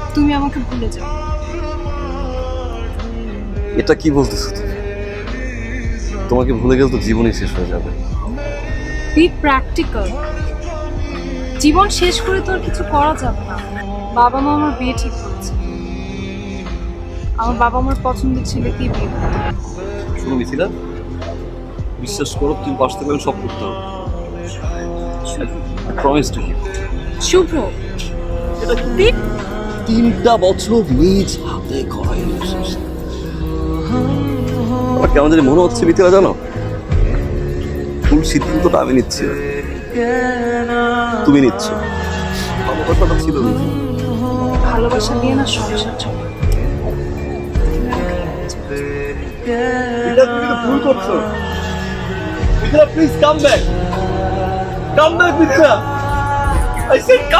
তুমি আমাকে ভুলে যাও। এটা কি বলতেছো তুমি? তোমাকে ভুলে গেলে তো জীবনই শেষ হয়ে যাবে। B practical. জীবন শেষ করে তো আর কিছু করা যাবে না। বাবা মা আমার বিয়ে ঠিক করেছে। আমার বাবা আমার পছন্দের ছেলেকেই বিয়ে করতে হবে। শোনো মিথিলা, বিশ্বাস করো তুমি বাঁচতে পারলে সব করতে হবে। Promise to you. শুভ্র, এটা কি? 3টা বছর নিজ হাতে করাই শেষ। আমার কেমন জানি মনে হচ্ছে মিথিলা, জানো, ভুল সিদ্ধান্তটা আমি নিচ্ছি না, তুমি নিচ্ছ। আমার কথাটা ছিল না। ভালোবাসা নিয়ে না সংসার চলে। এটা তুমি তো ভুল করছো। Mithila please come back, Mithila. I said